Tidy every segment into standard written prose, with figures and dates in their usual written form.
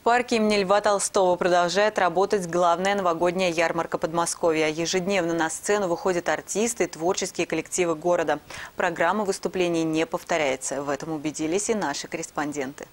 парке имени Льва Толстого продолжает работать главная новогодняя ярмарка Подмосковья. Ежедневно на сцену выходят артисты и творческие коллективы города. Программа выступлений не повторяется. В этом убедились и наши корреспонденты.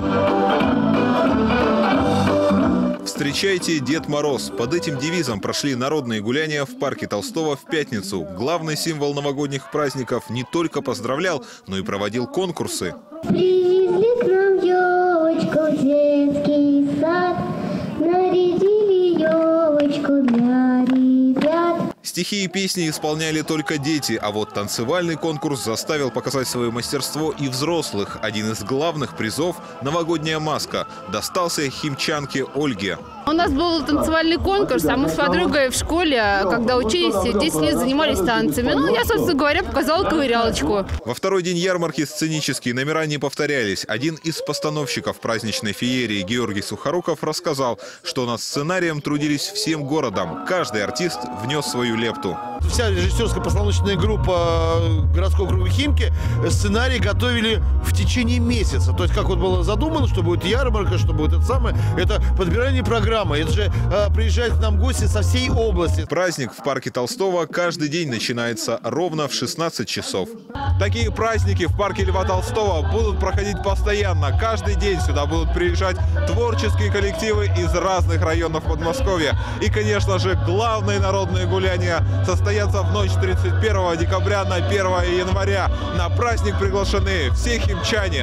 Встречайте, Дед Мороз. Под этим девизом прошли народные гуляния в парке Толстого в пятницу. Главный символ новогодних праздников не только поздравлял, но и проводил конкурсы. Привезли к нам елочку в детский сад, нарядили елочку для ребят. Стихи и песни исполняли только дети, а вот танцевальный конкурс заставил показать свое мастерство и взрослых. Один из главных призов – новогодняя маска – достался химчанке Ольге. У нас был танцевальный конкурс, а мы с подругой в школе, когда учились, 10 лет занимались танцами. Ну, я, собственно говоря, показала ковырялочку. Во второй день ярмарки сценические номера не повторялись. Один из постановщиков праздничной феерии Георгий Сухоруков рассказал, что над сценарием трудились всем городом. Каждый артист внес свою лепту. Вся режиссерская постановочная группа городского округа Химки сценарий готовили в течение месяца. То есть как вот было задумано, что будет ярмарка, что будет это подбирание программы. Это же приезжают к нам гости со всей области. Праздник в парке Толстого каждый день начинается ровно в 16 часов. Такие праздники в парке Льва Толстого будут проходить постоянно. Каждый день сюда будут приезжать творческие коллективы из разных районов Подмосковья. И, конечно же, главные народные гуляния состоятся в ночь 31 декабря на 1 января. На праздник приглашены все химчане.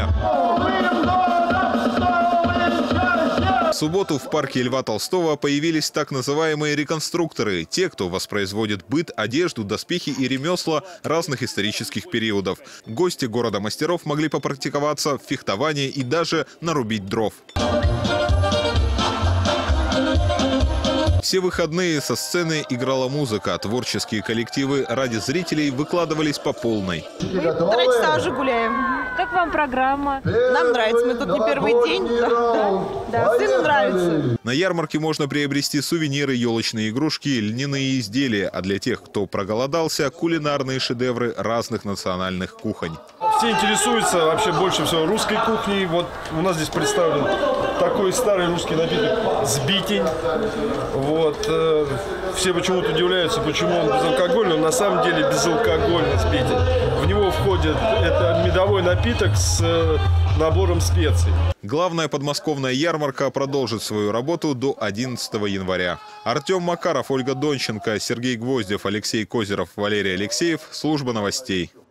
В субботу в парке Льва Толстого появились так называемые реконструкторы. Те, кто воспроизводит быт, одежду, доспехи и ремесла разных исторических периодов. Гости города мастеров могли попрактиковаться в фехтовании и даже нарубить дров. Все выходные со сцены играла музыка, а творческие коллективы ради зрителей выкладывались по полной. Мы 1,5 часа уже гуляем. Как вам программа? Нам нравится, мы тут не первый день. Да, сыну нравится. На ярмарке можно приобрести сувениры, елочные игрушки, льняные изделия, а для тех, кто проголодался, кулинарные шедевры разных национальных кухонь. Все интересуются вообще больше всего русской кухней. Вот у нас здесь представлен такой старый русский напиток сбитень. Вот. Все почему-то удивляются, почему он безалкогольный. Он на самом деле безалкогольный сбитень. В него входит это медовой напиток с набором специй. Главная подмосковная ярмарка продолжит свою работу до 11 января. Артем Макаров, Ольга Донченко, Сергей Гвоздев, Алексей Козеров, Валерий Алексеев. Служба новостей.